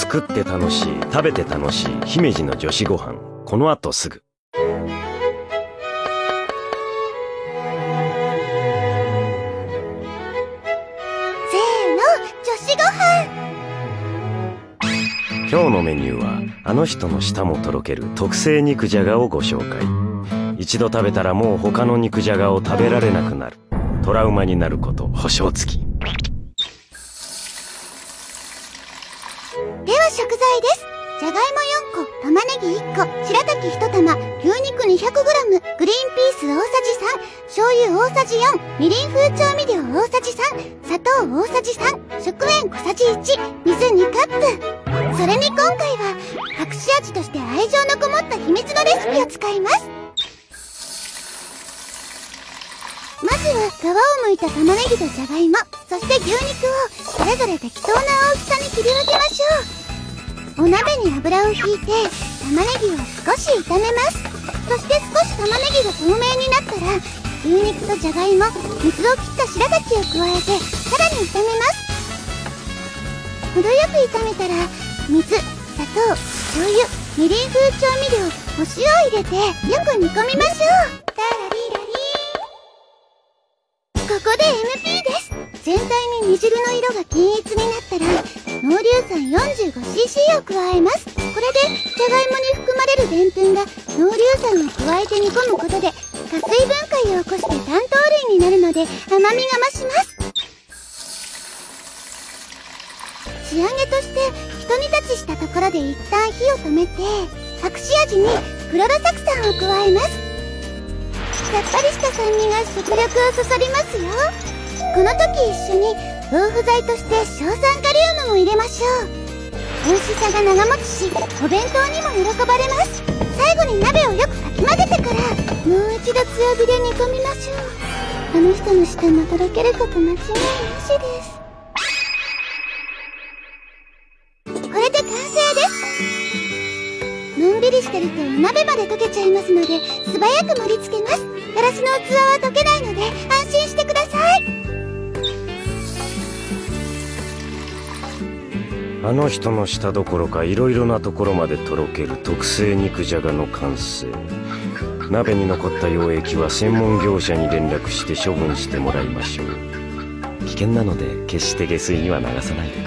作って楽しい、食べて楽しい姫路の女子ご飯。この後すぐ。 せーの、女子ご飯。 今日のメニューはあの人の舌もとろける特製肉じゃがをご紹介。一度食べたらもう他の肉じゃがを食べられなくなる。トラウマになること保証付き。 では食材です。じゃがいも4個、玉ねぎ1個、白滝1玉、牛肉 200g、グリーンピース大さじ3、醤油大さじ4、みりん風調味料大さじ3、砂糖大さじ3、食塩小さじ1、水2カップ。それに今回は隠し味として愛情のこもった秘密のレシピを使います。まずは皮を剥いた玉ねぎとじゃがいも、そして牛肉をそれぞれ適当な大きさに切り分けましょう。お鍋に油をひいて玉ねぎを少し炒めます。そして少し玉ねぎが透明になったら牛肉とじゃがいも、水を切った白滝を加えてさらに炒めます。程よく炒めたら水、砂糖、醤油、みりん風調味料、お塩を入れてよく煮込みましょう。タラリラリー。ここで MP です。全体に煮汁の色が均一になったら濃硫酸 45cc を加えます。これでじゃがいもに含まれるでんぷんが濃硫酸を加えて煮込むことで加水分解を起こして炭糖類になるので甘みが増します。仕上げとしてひと煮立ちしたところで一旦火を止めて隠し味にクロロサク酸を加えます。さっぱりした酸味が食欲をそそりますよ。この時一緒に防腐剤として硝酸カリウムも入れましょう。美味しさが長持ちしお弁当にも喜ばれます。最後に鍋をよくかき混ぜてからもう一度強火で煮込みましょう。あの人の舌もとろけること間違いなしです。これで完成です。のんびりしてるとお鍋まで溶けちゃいますので素早く盛り付けます。ガラスの器は溶けないので安心してください。 あの人の舌どころかいろいろなところまでとろける特製肉じゃがの完成。鍋に残った溶液は専門業者に連絡して処分してもらいましょう。危険なので決して下水には流さないでください。